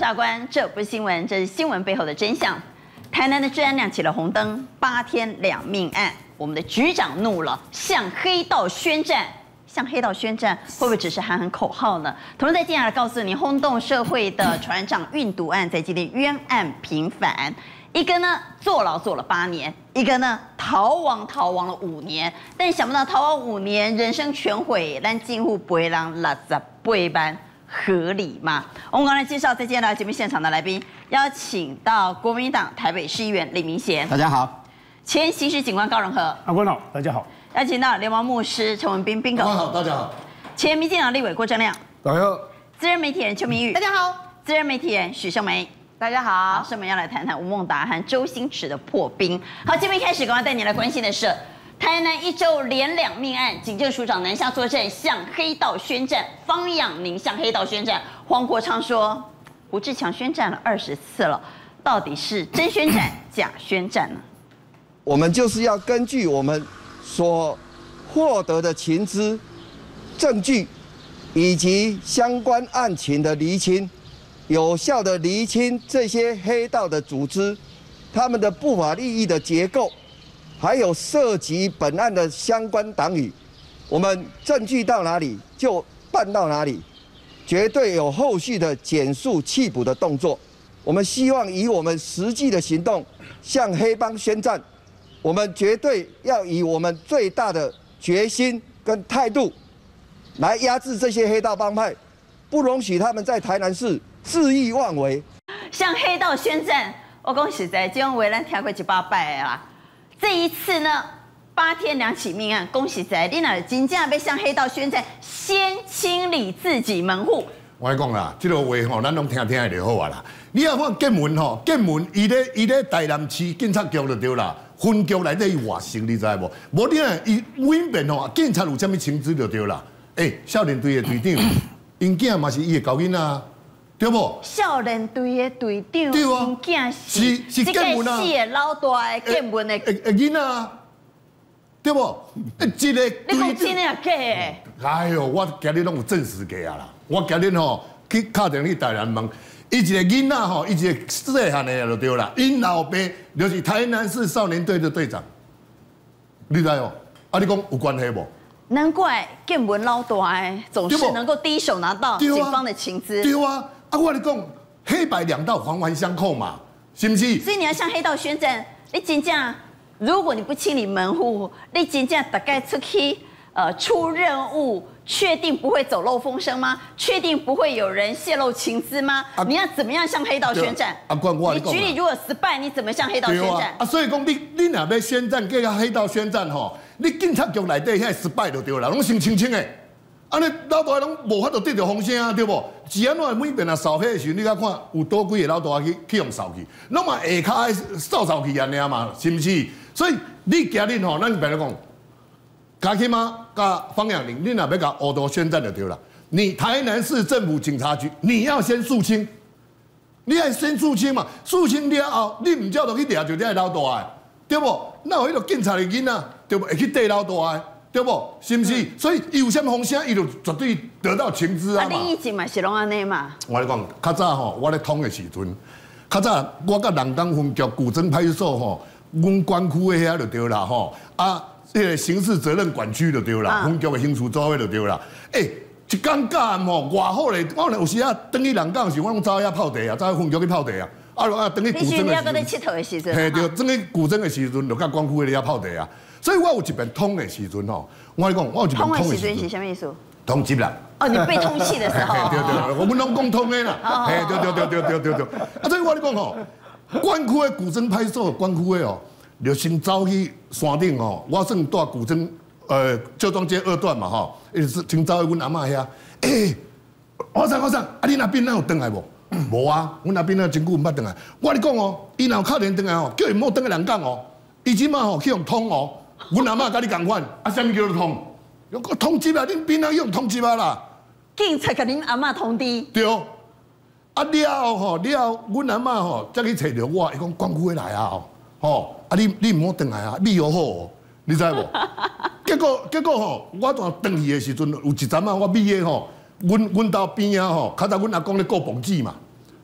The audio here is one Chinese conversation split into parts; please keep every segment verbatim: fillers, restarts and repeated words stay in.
察官，这不是新闻，这是新闻背后的真相。台南的治安亮起了红灯，八天两命案，我们的局长怒了，向黑道宣战。向黑道宣战，会不会只是喊喊口号呢？同时在接下来告诉你，轰动社会的船长运毒案，在今天冤案平反，一个呢坐牢坐了八年，一个呢逃亡逃亡了五年，但想不到逃亡五年，人生全毁，但近乎不会让六十八班。合理吗？我们刚才介绍，在接下来节目现场的来宾，邀请到国民党台北市议员李明贤， 大家好； 前刑事警官高荣和， 阿官好，大家好； 邀请到流氓牧师陈文彬 Bingo， 好，大家好； 前民进党立委郭正亮， 大家好； 资深媒体人邱明玉， 大家好； 资深媒体人许胜梅， 大家好。 好，我们要来谈谈吴孟达和周星驰的破冰。好，节目一开始，赶快带你来关心的是。台南一周连两命案，警政署长南下作证，向黑道宣战。方养宁向黑道宣战，黄国昌说，胡志强宣战了二十次了，到底是真宣战、假宣战呢？ 我们就是要根据我们所获得的情资、证据以及相关案情的厘清，有效的厘清这些黑道的组织、他们的不法利益的结构。还有涉及本案的相关党羽，我们证据到哪里就办到哪里，绝对有后续的检肃缉捕的动作。我们希望以我们实际的行动向黑帮宣战，我们绝对要以我们最大的决心跟态度来压制这些黑道帮派，不容许他们在台南市恣意妄为。 向黑道宣战，我讲实在，这种话咱听过一百摆啦。这一次呢，八天两起命案，恭喜在你那真正要向黑道宣战，先清理自己门户。 我讲啦，这个话吼，咱拢听听就好啊啦。你要看建文吼，建文伊咧伊咧台南市警察局就对啦，分局内底伊外省，你知无？无你啊，伊每边吼，警察有啥物情资就对啦。诶、欸，少年队的队长，因囝嘛是伊的交囡啊。对不？ 少年队的队长， 对啊， 囝是是建文啊， 是的老大的建文的， 诶诶囡仔，对不？一个你讲真的假的？ 哎呦，我今日拢有证实过啊啦！我今日吼去敲电去台南问，伊一个囡仔吼，伊一个细汉的就对啦，因老爸就是台南市少年队的队长，你知哦？啊，你讲有关系不？ 难怪建文老大的总是能够第一手拿到警方的情资。 对啊。啊，我跟你讲，黑白两道环环相扣嘛，是不是？ 所以你要向黑道宣战，你真正，如果你不清理门户，你真正大概出去呃出任务，确定不会走漏风声吗？确定不会有人泄露情资吗？啊、你要怎么样向黑道宣战？ 啊，关我你举例如果失败，你怎么向黑道宣战？ 啊，所以讲你你若要宣战，跟黑道宣战吼，你警察局内底遐失败就对啦，拢先清清的。安尼老大拢无法度得到风声啊，对不？是安怎每边啊扫黑的时候，你甲看有多几个老大去去用扫去，拢嘛下骹扫扫去安尼嘛，是不是？所以你今日吼，咱平来讲，嘉庆妈甲方养玲，你若要甲乌道宣战就对啦。你台南市政府警察局，你要先肃清，你要先肃清嘛，肃清了后，你唔照着去抓就这老大的，对不？那有迄个警察的囡仔，对不？会去逮老大的。对不？是不是？嗯、所以伊有啥风声，伊就绝对得到情资啊嘛。 啊，你以前嘛是拢安尼嘛。 我咧讲，较早吼，我咧通的时阵，较早我甲人东分局古镇派出所吼，阮管区的遐就对啦吼，啊，这个刑事责任管区就对啦，分局的刑事组的就对啦。诶、欸，一讲假吼，偌好咧，我有时啊，等去人港时，我拢走遐泡茶啊，走去分局去泡茶啊。啊啊，等去古镇的时阵。你是要搁咧佚佗的时阵。 嘿，对，等去古镇的时阵，就甲管区的遐泡茶啊。所以我有一遍通的时阵吼，我跟你讲，我有一遍通的时阵是什么意思？ 通缉啦。 哦，你被通缉的时候。 对对对，我们拢讲通的啦。嘿，对对对对对对对。啊，所以我跟你讲吼，管区的古镇派出所管区的哦，就先走去山顶哦，我算住古镇呃旧庄街二段嘛吼，伊是先走去阮阿嬷遐。诶，我sagen我sagen，啊你那边哪有转来无？无啊，阮那边那真久毋捌转来。我跟你讲哦，伊若有敲电转来哦，叫伊莫转去人港哦，伊即马吼去用通哦。阮阿嬷甲你共款，啊，啥物叫做通？用个通缉啊！恁边仔用通缉啊啦！ 警察甲恁阿嬷通知。 对，啊了后吼，了后阮阿嬷吼才去找着我，伊讲管区来啊吼，啊你你毋好转来啊，你好好哦，你知无？结果结果吼，我当转去的时阵，有一阵啊，我毕业吼，阮阮兜边啊吼，较早阮阿公咧顾房子嘛，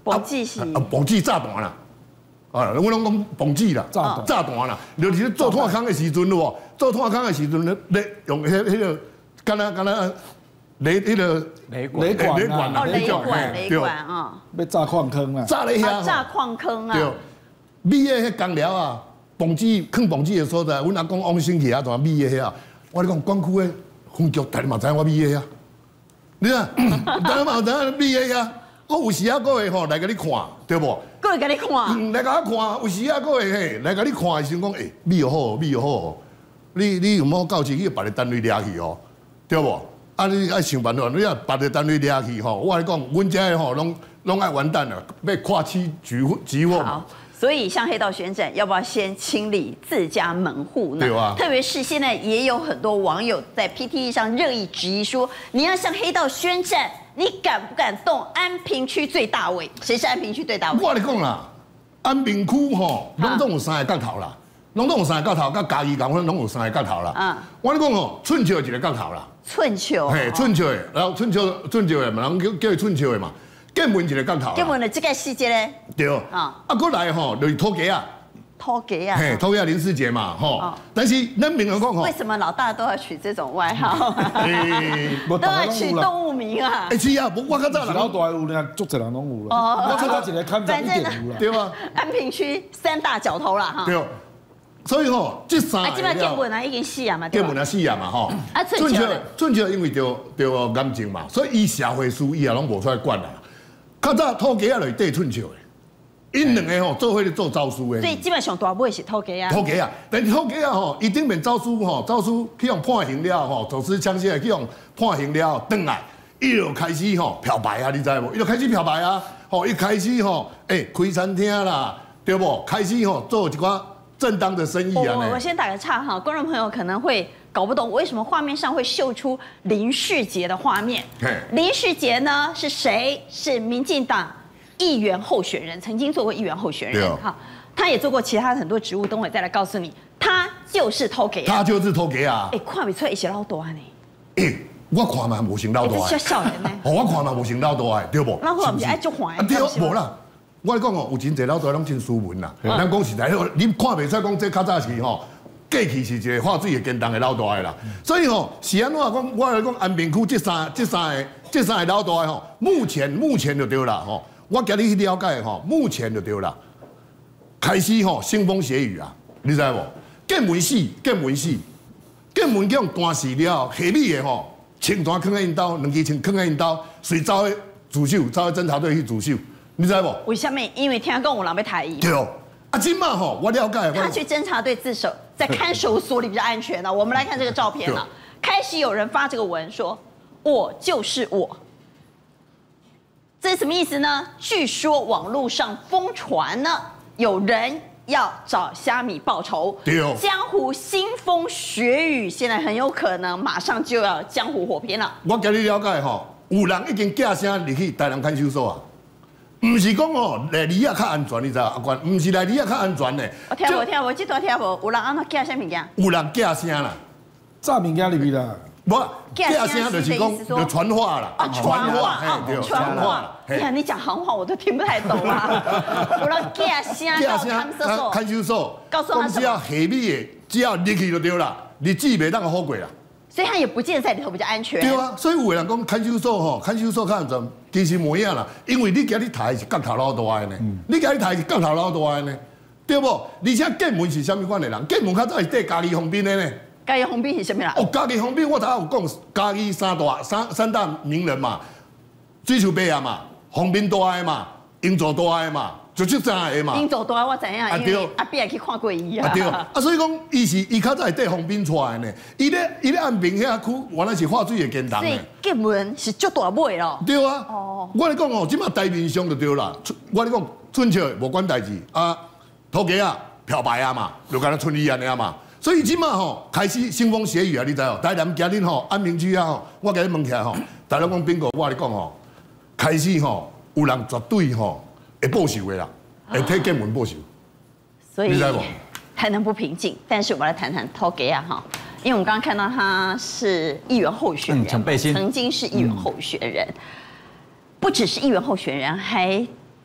蹦子是， 啊，蹦子炸弹啦，啊，我拢讲蹦子啦， 炸弹炸弹啦，就是做炭坑的时阵咯，做炭坑的时阵咧，用迄迄个，敢若敢若雷迄个雷管雷管啊， 哦，雷管雷管啊， 要炸矿坑啊， 炸咧遐， 炸矿坑啊， 对，米的迄工寮啊，蹦子放蹦子的所在，阮阿公王生去啊，就米的遐，我咧讲管区的分局，大家嘛知我米的遐，你看，大家嘛知影米的遐。我有时啊，各会吼来甲你看，对不？ 各会甲你看， 嗯，来甲我看，有时啊，各会嘿来甲你看的时候讲，诶，米又好，米又好，你你有冇到时去别个单位掠去哦，对不？啊，你爱想办法，你啊别个单位掠去吼，我来讲，阮遮的吼，拢拢爱完蛋了，被跨区局集货嘛。 所以像黑道宣战，要不要先清理自家门户呢？ 对啊。 特别是现在也有很多网友在 P T T 上热议质疑说，你要向黑道宣战，你敢不敢动安平区最大尾？谁是安平区最大尾？ 我来讲啦，安平区吼，拢总有三个角头啦，拢总有三个角头，甲嘉义港拢有三个角头啦。嗯。我来讲吼，春秋一个角头啦。 春秋。 嘿，春秋的，然后春秋春秋的嘛，人叫叫伊春秋的嘛。建门一个角头， 建门的这个细节咧， 对，啊，啊，过来吼，就是土家啊， 土家啊， 嘿，土家林世杰嘛，吼，但是咱民众讲吼， 为什么老大都要取这种外号？都要取动物名啊？ 哎，是啊，我较早老大有呢，足侪人拢有啦，我看他一个看涨一点有啦， 对吧？ 安平区三大角头啦，哈， 对，所以吼，这三个，基本上建门啊已经死啊嘛， 建门啊死啊嘛，吼， 啊，春秋， 春秋因为着着癌症嘛，所以伊社会事伊也拢无出来管啦。较早土家啊，就是春秋的，因两个吼做伙咧做招书的。 所以基本上大尾是土家啊。 土家啊，但是土家啊吼，伊顶面招书吼，招书去用判刑了吼，走私枪械去用判刑了，转来伊就开始吼漂白啊，你知无？伊就开始漂白啊，吼，一开始吼，哎开餐厅啦，对不？开始吼做一寡正当的生意啊。 我我先打个岔哈，观众朋友可能会搞不懂为什么画面上会秀出林世杰的画面。林世杰呢是谁？是民进党议员候选人，曾经做过议员候选人。哈，他也做过其他很多职务，等会再来告诉你，他就是偷给。 他就是偷给啊！ 哎，看不出来是老大呢。 哎，我看嘛无成老大。 小小人呢？ 哦，我看嘛无成老大的，对不？ 那我唔是爱做坏。 对，无啦。我讲哦，有真侪老大拢真斯文啦。咱讲实在，你看袂出讲这较早是吼。过去是一个化水的坚当的老大的啦，所以吼是安怎讲？我来讲安平区这三、这三个、这三个老大的吼，目前目前就对啦吼。我叫你去了解吼，目前就对啦。开始吼腥风血雨啊，你知无？建门死，建门死，建门叫断死了，下米的吼，枪弹放在因兜，两支枪放在因兜，随走去自首，走去侦查队去自首，你知无？ 为什么？因为听讲有人要抬伊。 对。啊，今嘛吼，我了解。 他去侦查队自首，在看守所里比较安全呢。我们来看这个照片了。开始有人发这个文说：“我就是我。”这是什么意思呢？据说网络上疯传呢，有人要找虾米报仇。江湖腥风血雨，现在很有可能马上就要江湖火拼了。 我叫你了解吼，有人已经架声入去台南看守所啊。唔是讲哦，来离啊较安全，你知道阿官？唔是来离啊较安全的。 我听无听无，这段听无。有人安怎寄啥物件？ 有人寄声啦， 炸物件入去啦。 无寄声就是讲就传话啦， 传话，对，传话。你看你讲行话我都听不太懂啊。有人寄声到看守所， 看守所， 告诉他只要下米的，只要入去就对啦，日子袂当好过啦。 所以他也不见得在里头比较安全。 对啊，所以有的人讲看守所吼，看守所较安全，其实无影啦，因为你今日抬是角头老大的呢，嗯、你今日抬是角头老大的呢，对不？而且建门是啥物款的人？建门较早是缀嘉义横滨的呢。 嘉义横滨是啥物人？ 哦，嘉义横滨我头有讲嘉义三大三三大名人嘛，水树伯啊嘛，横滨大爱嘛，英座大爱嘛。就这三个嘛， 因做大我知影，因为阿伯也去看过伊啊。 对，啊，所以讲伊是伊较早是缀横滨出来的呢，伊咧伊咧安平遐区原来是化水的建档的。 所以建门是足大尾咯。 对啊。哦。我咧讲哦，即马台面上就对啦。我咧讲春秋无管代志啊，土家啊漂白啊嘛，就敢若春雨安尼啊嘛。所以即马吼开始腥风血雨啊，你知哦？台南今日吼安平区啊吼，我甲你问起来吼，大家讲bingo，我咧讲吼，开始吼有人绝对吼。会报仇的啦，会替建门报仇。 所以台南不平静，但是我们来谈谈陶给啊哈，因为我们刚刚看到他是议员候选人， 陈背心曾经是议员候选人，不只是议员候选人，还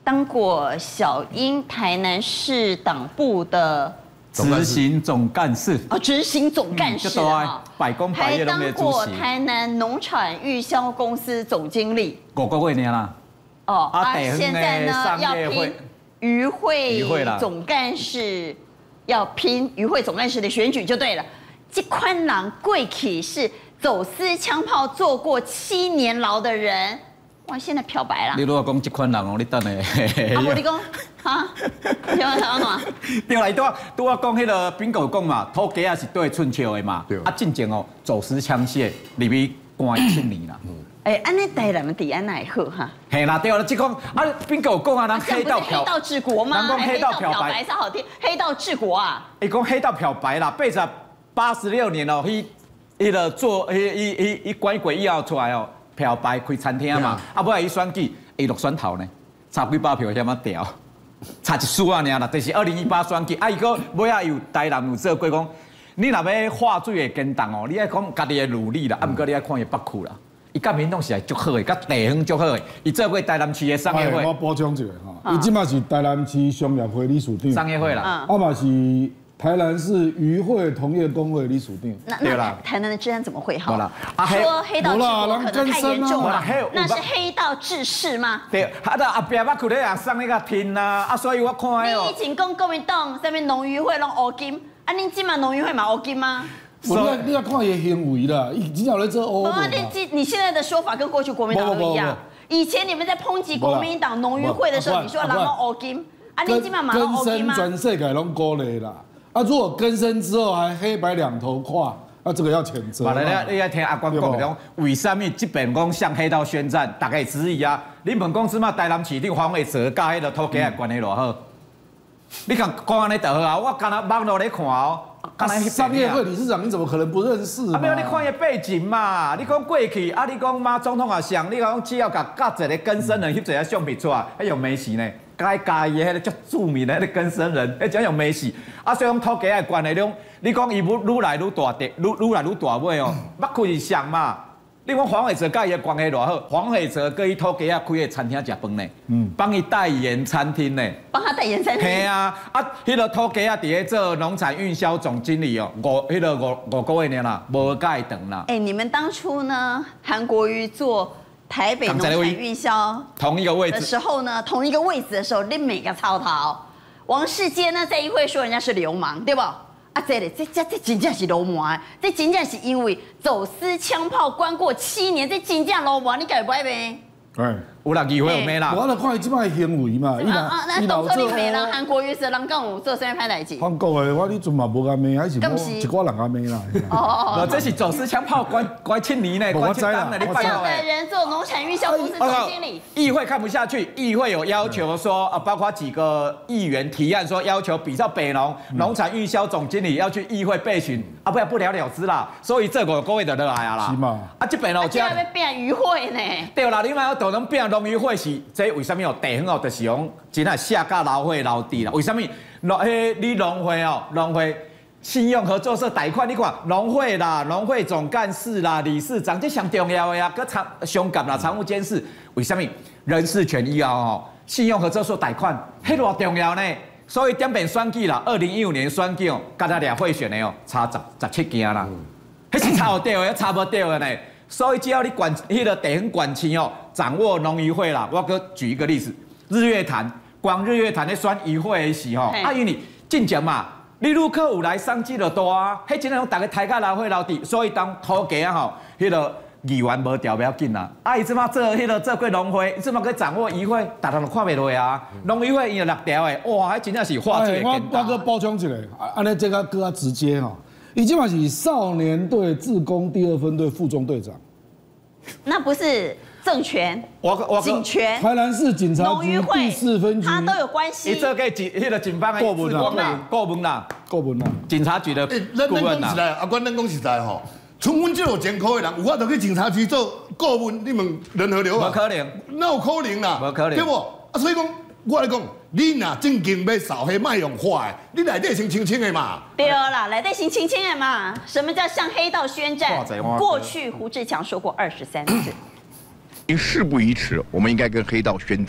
当过小英台南市党部的执行总干事哦，执行总干事啊， 百工百业拢还当过台南农产预销公司总经理， 五个月啦。 哦，啊，现在呢要拼渔会总干事，要拼渔会总干事的选举就对了。这宽郎贵体是走私枪炮做过七年牢的人。哇！现在漂白啦！ 你如果讲这款人哦，你等下。 啊，无你讲，哈？听我讲哪？ 对啦，拄啊拄啊讲迄个bin狗讲嘛，土鸡啊是对寸笑的嘛。啊，进前哦，走私枪械入去关七年啦。 哎，安尼台南治安哪会好哈？ 嘿啦，对啦，即讲啊bingo讲啊，人黑道漂黑道治国吗？ 人讲黑道漂白才好听，黑道治国啊！ 伊讲黑道漂白啦，八十八十六年哦，伊伊个做伊伊伊伊关过以后出来哦。漂白开餐厅嘛，啊，尾来伊选举，伊落选头呢，差几百票险啊掉，差一输啊尔啦。就是二零一八选举，啊，伊个尾啊有台南有做过讲，你若要化水的坚冻哦，你爱讲家己的努力啦，啊，毋过你爱看伊北区啦，伊甲民众是足好的，甲地方足好的，伊做过台南市的商业会。 我补充一下哈，伊即马是台南市商业会理事长， 商业会啦， 啊嘛是。台南市渔会同业工会理事长， 那那台南的治安怎么会好？说黑道治国可能太严重了，那是黑道治世吗？ 对，啊，阿伯捌去咧也送那个天呐，啊，所以我看迄哦。你以前讲国民党上面农渔会拢乌金，啊，恁今嘛农渔会嘛乌金吗？ 你要你要看伊的行为啦，伊真有咧做乌。 不，你你现在的说法跟过去国民党都一样。以前你们在抨击国民党农渔会的时候，你说人拢乌金，啊，恁今嘛嘛拢乌金吗？ 全世界拢鼓励啦。啊！如果更生之后还黑白两头跨，那这个要谴责。 完了，你要听阿官讲讲，为什么这边讲向黑道宣战？大家质疑啊！你问讲什么台南市长黄伟哲甲迄个土鸡啊关系偌好？你看讲安尼就好啊！我刚才网络咧看哦， 刚才商业会理事长你怎么可能不认识？ 啊，没有你看伊背景嘛！你讲过去啊，你讲马总统也像，你讲只要甲甲一个更生人翕一个相片出来，还有梅西呢？该加伊迄个足著名的迄个更生人，迄真有美事。啊，所以讲土鸡的关系，种你讲伊愈愈来愈大地，愈愈来愈大尾哦。捌开是像嘛？你讲黄伟哲甲伊的关系偌好，黄伟哲跟伊土鸡啊开个餐厅食饭呢，嗯，帮伊代言餐厅呢， 帮他代言餐厅。 嘿啊，啊，迄个土鸡啊，伫咧做农产运销总经理哦，五迄个五五个月呢啦，无介长啦。 哎，你们当初呢，韩国瑜做台北农产运销同一个位置的时候呢，同一个位置的时候，你每个操逃。王世坚呢，在议会说人家是流氓，对不？啊，这里这这这真正是流氓，这真正是因为走私枪炮关过七年，这真正流氓，你敢不爱呗？ 哎， 有啦，议会有咩啦？ 我咧看伊即摆行为嘛，伊啊那董事长人韩国瑜是人讲有做啥歹代志？ 韩国的我你阵嘛无安骂，还是一寡人安骂啦。 哦，这是走私枪炮关关七年呢，关七年呢，你这样的人做农产运销公司总经理， 议会看不下去，议会有要求说，呃，包括几个议员提案说，要求比照北农农产运销总经理要去议会备询，啊，不然不了了之啦。所以这个各位就落来啊啦。 是嘛？ 啊，这边哦， 这要变渔会呢？ 对啦，你嘛要都能变农渔会是，这为什么哦？地方哦，就是讲真系下架劳会劳地啦。为什么？农迄你农会哦，农会信用合作社贷款，你看农会啦、农会总干事啦、理事长，这上重要的呀，搁常上级啦、常务监事，为什么人事权益啊？哦，信用合作社贷款，迄偌重要呢？所以点变选举啦，二零一五年选举哦，甲咱俩贿选的哦，差十十七件啦，迄是差有对的，差无对的呢。所以只要你管迄个地方管区哦，掌握农渔会啦，我搁举一个例子，日月潭，光日月潭咧选渔会的时候，啊因为进前嘛，你旅客有来商机就大啊，迄真系大家抬价老会老底，所以当土鸡啊吼，迄个议员无调不要紧啦，啊伊即马做迄个做过农会，伊即马去掌握渔会，大家都看袂落啊，农渔会伊有六条诶，哇，迄真正是画最简单。 我我搁补充一下，安尼这个更加直接吼。已经嘛是少年队志工第二分队副中队长， 那不是政权、 我我警权、 台南市警察局第四分局， 他都有关系。 你这个警迄个警方的顾问啦，顾问啦， 顾问啦， 警察局的顾问啦。 阿官，咱讲实在吼，像阮这种艰苦的人，有法度去警察局做顾问，你们人何流啊？ 无可能， 哪有可能啦？ 无可能， 对不？啊，所以讲。我来讲，你若正经要扫黑卖用花的，你内底先清清的嘛。 对啦，内底先清清的嘛。什么叫向黑道宣战？过去胡志强说过二十三次。 事不宜迟，我们应该跟黑道宣战。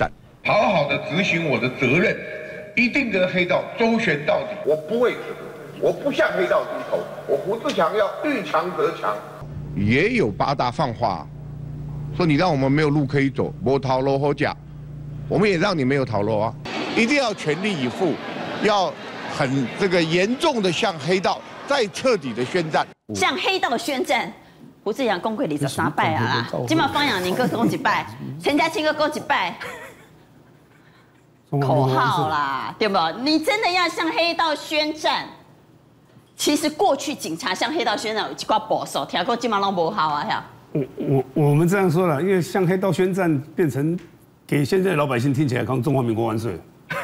好好的执行我的责任，一定跟黑道周旋到底。我不会，我不向黑道低头。我胡志强要遇强则强。也有八大放话，说你让我们没有路可以走，没逃路好假，我们也让你没有逃路啊！一定要全力以赴，要很这个严重的向黑道再彻底的宣战， 向黑道宣战。胡志强公会里十三拜啊啦，今嘛方养宁哥讲一拜，陈家清哥讲一拜。口号啦，对不？你真的要向黑道宣战？其实过去警察向黑道宣战有一挂保守，听过基本上都不好啊，呀。 我我我们这样说了，因为向黑道宣战变成给现在的老百姓听起来像中华民国万岁。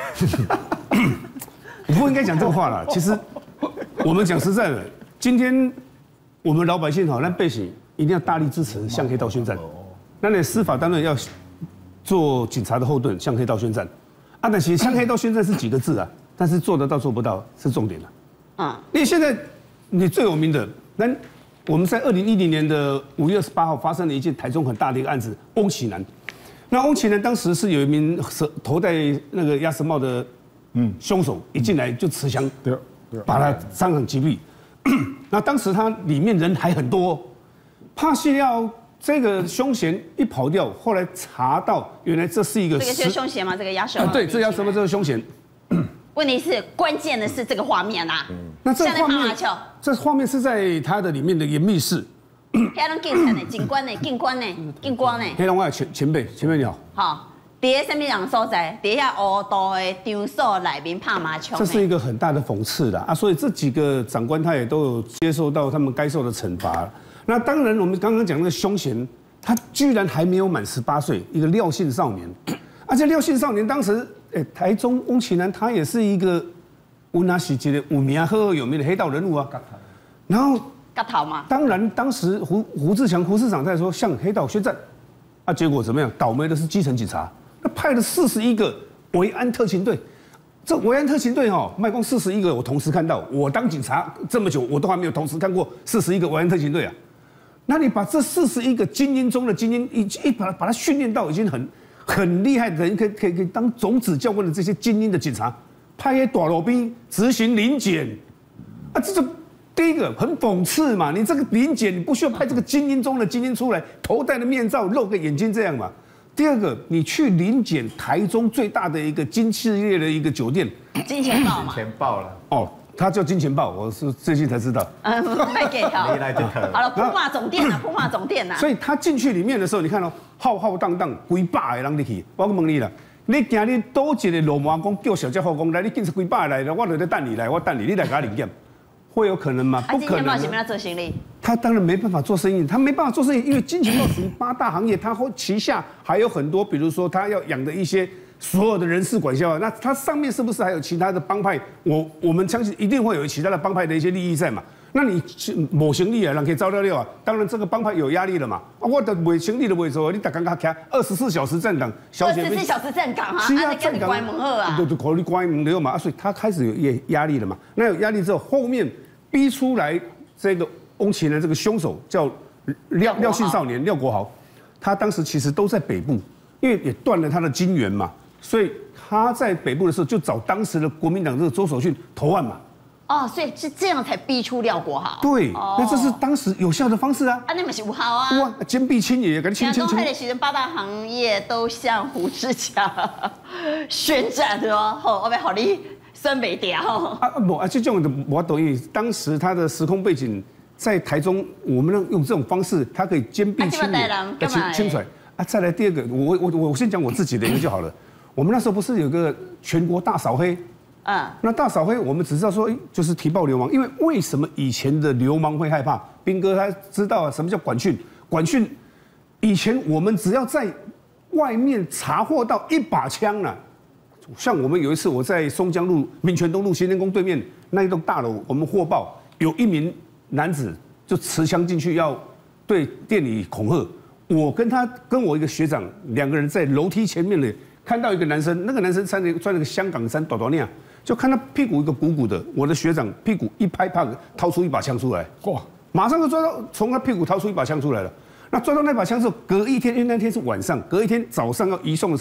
我不应该讲这个话啦。其实我们讲实在的，今天我们老百姓好，那百姓一定要大力支持向黑道宣战。那你司法单位要做警察的后盾，向黑道宣战。啊，但是向黑道宣战是几个字啊？但是做得到做不到是重点了。啊，因为现在你最有名的，那我们在二零一零年的五月二十八号发生了一件台中很大的一个案子，翁启南。那翁启南当时是有一名头戴那个鸭舌帽的嗯凶手，一进来就持枪，对，把他当场击毙。那当时他里面人还很多，怕是要。这个凶嫌一跑掉，后来查到原来这是一个这个是凶嫌吗？这个鸭舌帽、 啊？对，这鸭舌帽这个凶嫌。 问题是关键的是这个画面啊。嗯、 那这画面，这画面是在他的里面的一个密室。 黑龙警察呢，警官呢，警官呢，警官呢。 黑龙我前前辈，前辈你好。 好，底下什么人所在？底下乌道的场所里面拍麻将。 这是一个很大的讽刺啦啊！所以这几个长官他也都有接受到他们该受的惩罚。那当然，我们刚刚讲那个凶嫌，他居然还没有满十八岁，一个廖姓少年。而且廖姓少年当时，哎，台中翁启南他也是一个温拿喜杰的有名赫赫有名的黑道人物啊。然后，当然当时胡胡志强胡市长在说向黑道宣战，啊，结果怎么样？倒霉的是基层警察，他派了四十一个维安特勤队。这维安特勤队哈，卖光四十一个，我同时看到。我当警察这么久，我都还没有同时看过四十一个维安特勤队啊。那你把这四十一个精英中的精英，一一把把他训练到已经很很厉害的人，可以可以可以当种子教官的这些精英的警察，派给大路兵执行临检，啊，这就第一个很讽刺嘛。你这个临检，你不需要派这个精英中的精英出来，头戴的面罩，露个眼睛这样嘛。第二个，你去临检台中最大的一个金企业的一个酒店， 金钱豹嘛， 钱豹了哦。他叫金钱豹，我是最近才知道。 嗯，卖给好。好了，普马总店啊，普马总店啊。 所以他进去里面的时候，你看哦，浩浩荡荡，几百个人入去。我问你啦，你今日多一个罗马公叫小姐后宫来，你进是几百来了，我就在等你来，我等你，你来给他领验，会有可能吗？不可能。金钱豹是不要做生意？他当然没办法做生意，他没办法做生意，因为金钱豹属于八大行业，他旗下还有很多，比如说他要养的一些。所有的人事管销，那它上面是不是还有其他的帮派？我我们相信一定会有其他的帮派的一些利益在嘛。那你某行利啊，人可以招料料啊。当然这个帮派有压力了嘛。啊，我的伪行利的伪说，你打刚刚开二十四小时站岗， 二十四小时站岗啊， 是啊， 站岗关门后啊， 对对，考虑关门后嘛啊，所以他开始有压压力了嘛。那有压力之后，后面逼出来这个翁启南这个凶手叫廖廖姓少年廖国豪，他当时其实都在北部，因为也断了他的金源嘛。所以他在北部的时候，就找当时的国民党这个周守训投案嘛。 哦，所以是这样才逼出廖国豪。 对，哦、那这是当时有效的方式啊。 啊，那么是不好啊。 哇，坚壁清野，赶紧清清清。 东海的其实八大行业都向胡志强宣战哦，好，我们好你酸北调。 啊不啊，这种的我懂意。当时他的时空背景在台中，我们用这种方式，他可以坚壁清野，清清出来。啊，再来第二个，我我我先讲我自己的一个就好了。我们那时候不是有个全国大扫黑，嗯，那大扫黑我们只知道说，哎，就是提报流氓。因为为什么以前的流氓会害怕？彬哥他知道什么叫管训，管训以前我们只要在外面查获到一把枪了，像我们有一次我在松江路民权东路新天宫对面那一栋大楼，我们获报有一名男子就持枪进去要对店里恐吓，我跟他跟我一个学长两个人在楼梯前面的。看到一个男生，那个男生穿着穿了个香港衫，短短那样，就看他屁股一个鼓鼓的。我的学长屁股一拍，啪，掏出一把枪出来，哇！马上就抓到，从他屁股掏出一把枪出来了。那抓到那把枪之后，隔一天，因为那天是晚上，隔一天早上要移送的时候，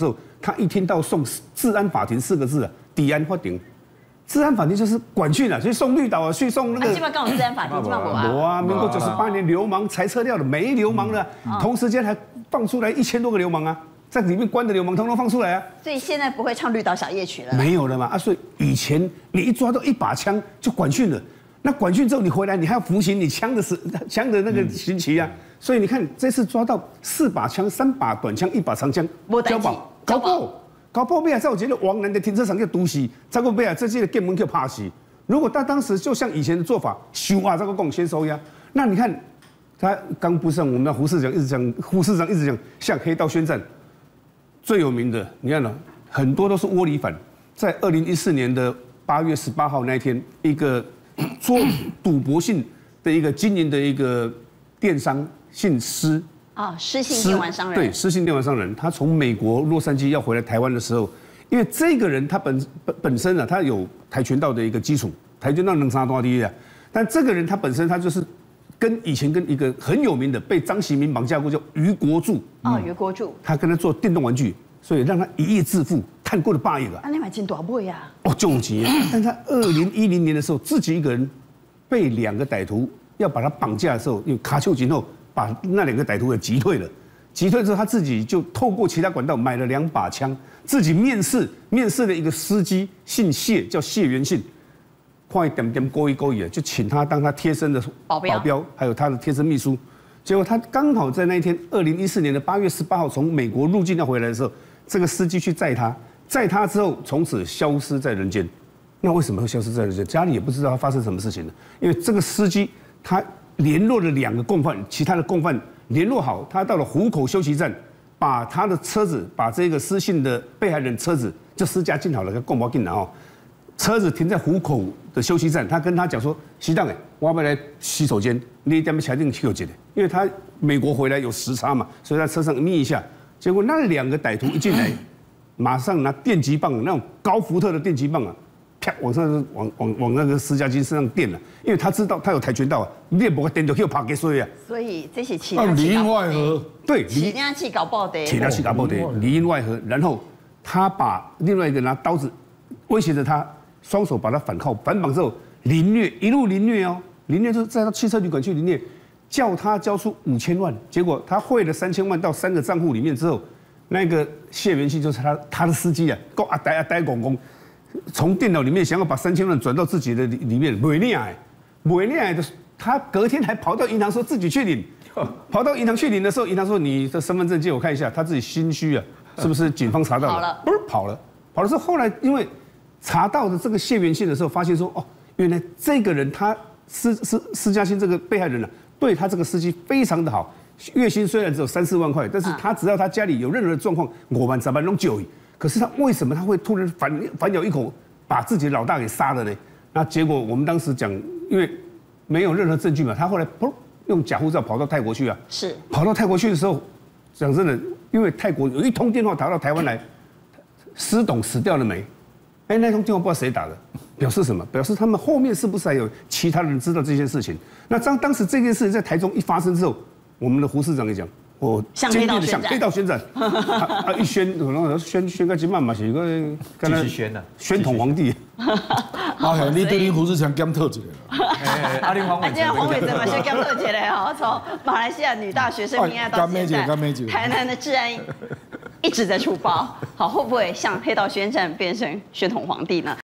他一听到送治安法庭四个字啊，抵安法庭。治安法庭就是管训啊，去送绿岛啊，去送那个。 基本上搞治安法庭，基本上有啊，民国九十八年流氓裁撤掉了，没流氓了，同时间还放出来一千多个流氓啊，在里面关的流氓通通放出来啊。 所以现在不会唱绿岛小夜曲了。 没有了嘛啊，所以以前你一抓到一把枪就管训了，那管训之后你回来你还要服刑你枪的是枪的那个刑期啊，所以你看这次抓到四把枪、三把短枪、一把长枪，交保高保。搞不好被啊，在我觉得王南的停车场叫毒死，再过被啊，这些的店门叫怕死。如果他当时就像以前的做法，收啊这个供先收押，那你看他刚不上我们的胡市长一直讲，胡市长一直讲向黑道宣战，最有名的你看了、啊、很多都是窝里反，在二零一四年的八月十八号那一天，一个做赌博性的一个经营的一个电商姓施。 啊，失信电玩商人。 对，失信电玩商人，他从美国洛杉矶要回来台湾的时候，因为这个人他本本本身啊，他有跆拳道的一个基础，跆拳道能杀多低啊。但这个人他本身他就是跟以前跟一个很有名的被张习民绑架过叫余国柱。 哦，余国柱。 他跟他做电动玩具，所以让他一夜致富，探过了八亿个。 啊，你买进多少倍呀？ 哦，就钱。但他二零一零年的时候，自己一个人被两个歹徒要把他绑架的时候，用卡丘金后。把那两个歹徒给击退了，击退之后他自己就透过其他管道买了两把枪，自己面试面试了一个司机，姓谢，叫谢元信，快一点点勾一勾一，就请他当他贴身的保镖，保镖还有他的贴身秘书。结果他刚好在那一天，二零一四年的八月十八号从美国入境要回来的时候，这个司机去载他，载他之后从此消失在人间。那为什么会消失在人间？家里也不知道他发生什么事情了，因为这个司机他。联络了两个共犯，其他的共犯联络好，他到了湖口休息站，把他的车子，把这个失信的被害人车子就私家进好了，个共包进来哦，车子停在湖口的休息站，他跟他讲说，西藏哎，我要来洗手间，你点么敲定去进来，因为他美国回来有时差嘛，所以在车上眯一下，结果那两个歹徒一进来，马上拿电击棒，那种高福特的电击棒啊。啪，往上往往往那个施家军身上电了，因为他知道他有跆拳道啊，你也不会电就去爬给水啊。 所以这些气里应外合， 对， 气压气搞爆的， 气压气搞爆的，里应外合。然后他把另外一个拿刀子威胁着他，双手把他反铐反绑之后凌虐，一路凌虐哦，凌虐就是在他汽车旅馆去凌虐，叫他交出五千万，结果他汇了三千万到三个账户里面之后，那个谢元信就是他他的司机啊，够阿呆阿呆公公。从电脑里面想要把三千万转到自己的里面，没那样，没那样的，他隔天还跑到银行说自己去领，跑到银行去领的时候，银行说你的身份证借我看一下，他自己心虚啊，是不是警方查到了？ 跑了， 不是跑了，跑了之后后来因为查到的这个谢元信的时候，发现说哦，原来这个人他施施施家兴这个被害人呢、啊，对他这个司机非常的好，月薪虽然只有三四万块，但是他只要他家里有任何的状况，我们咱们弄九亿。可是他为什么他会突然反反咬一口，把自己的老大给杀了呢？那结果我们当时讲，因为没有任何证据嘛，他后来噗用假护照跑到泰国去啊。 是。跑到泰国去的时候，讲真的，因为泰国有一通电话打到台湾来，施董死掉了没？哎，那通电话不知道谁打的，表示什么？表示他们后面是不是还有其他人知道这件事情？那当当时这件事在台中一发生之后，我们的胡市长也讲。我向黑道宣战， 黑道宣战，啊一宣，可能宣宣个几万嘛，是一个继续宣了， 宣统皇帝。 啊，你对你胡志强检讨一下。 哎，阿林黄伟， 今天黄伟哲嘛是检讨一下哈，从马来西亚女大学生命案到现在，台南的治安一直在出包，好，会不会向黑道宣战变成宣统皇帝呢？